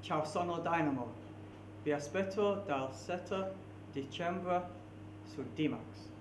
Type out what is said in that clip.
Ciao, sono Dynamo. Vi aspetto dal 7 dicembre su D-Max.